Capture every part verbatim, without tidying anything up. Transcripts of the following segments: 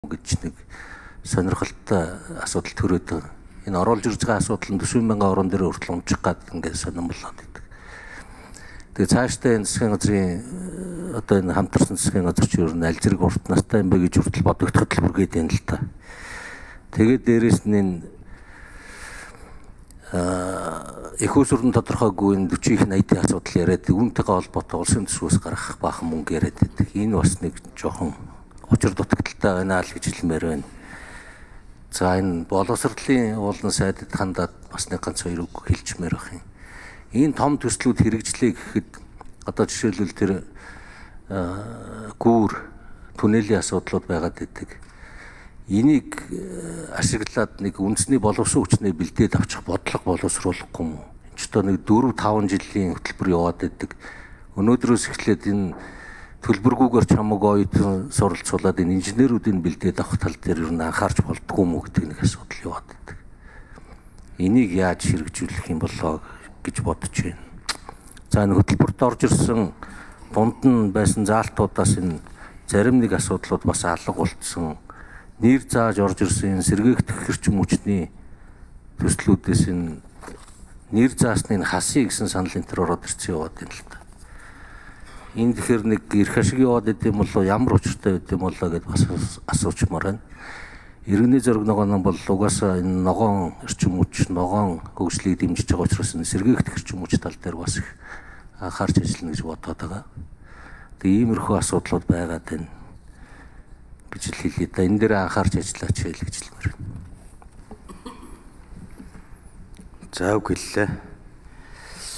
гэж нэг сонирхолтой асуудал төрөөд байгаа. Энэ оруулж ирж байгаа асуудал нь дөрвөн мянган орон дээр хүртэл унчих гад ингээд сонирн болоод идэг. Тэгээ цаашдаа энэ засгийн газрын одоо энэ хамтарсан засгийн газар ч юу н аль зэрэг урт настай юм бэ гэж хүртэл бодогдоход л бүргээд байна л та. Тэгээд дээрэс нь энэ аа их усрын тодорхойгүй энэ сорок их найдын асуудал яриад үүнтэйгээ холбоотой улсын төсвөөс гаргах баахан мөнгө яриад байдаг. Энэ бас нэг жоохон учир дутагдaltaй байна л гэж хэлмээр байна. За энэ боловсролын уулын сайдд хандаад бас нэг ганц хоёр үг хэлчмээр байх юм. Энэ том төслүүд хэрэгжлээ гэхэд одоо жишээлбэл тэр гүүр түнэлийн асуудлууд байгаад байдаг. Энийг ашиглаад нэг үндэсний боловсон хүчнээ бэлдээд авчих бодлого боловсруулахгүй юм. Энд ч одоо нэг дөрвөн таван жилийн хөтөлбөр яваад байдаг. Өнөөдрөөс эхлээд энэ төлбөргүйгээр чамаг оюутан суралцуулаад энэ инженеруудыг бэлдээд авах тал дээр юу н анхаарч болдгоо мө гэдэг нэг асуудал яваад байдаг. Энийг яаж хэрэгжүүлэх юм болоо гэж бодож байна. За энэ хөтөлбөрт орж ирсэн дунд нь байсан заалтуудаас энэ зарим нэг асуудлууд бас алга болцсон. Нэр зааж орж ирсэн сэргээгдэх хэрчим хүчний төслүүдээс энэ нэр заасны хасъя гэсэн санал энэ төр ороод ирсэн яваад байна л та. Энэ тэгэхээр нэг эрх ашиг яваад идэм болоо ямар учиртай байд юм болоо гэдээ бас асуучмаар байна. Иргэний зориг ногоон нь бол угаасаа энэ ногоон эрчим хүч, ногоон хөгжлийг дэмжиж байгаа учраас энэ сэргээгдэх эрчим хүч тал дээр бас их анхаарч ажиллана гэж бодоод байгаа. Тэгээ иймэрхүү асуудлууд байгаад байна гэж л хэлээ да. Энэ дээр анхаарч ажиллаач хэл гэж хэлмээр байна. За үг хэллээ.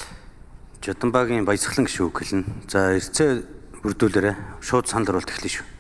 Жодонбагийн баясгалан гişүү үг хэлнэ. За эрцээ бүрдүүлээрэ шууд санал оруулалт эхлэв шүү.